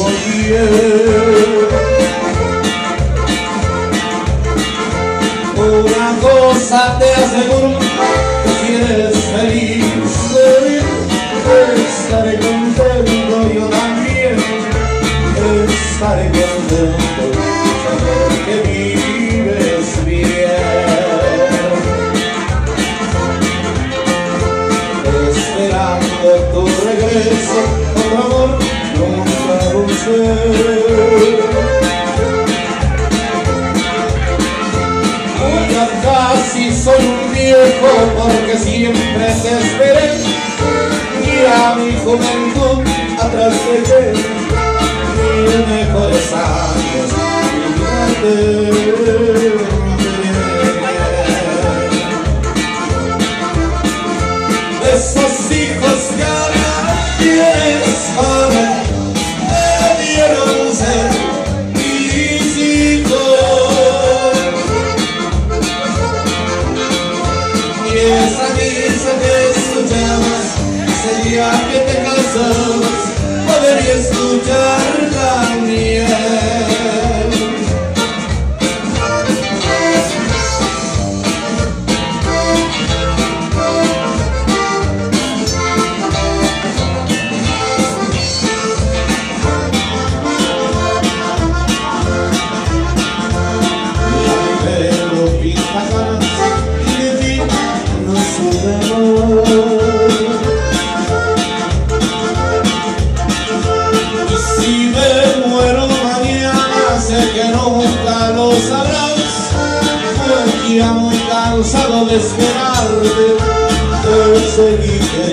bien. Una cosa te aseguro, que si eres feliz de mí, estaré contento yo también. Estaré contento saber que vives bien. Esperando tu regreso, por amor nunca busqué. Ya casi soy un viejo porque siempre te esperé, y a mi juventud atrás dejé mis mejores años. Esos hijos que ahora tienes, joven, debieron ser mis hijos. Y esa misa que escuchabas, ese día que te casabas, podría escuchar también. Si me muero mañana, sé que nunca lo sabrás, pues ya muy cansado de esperarte, te seguiré.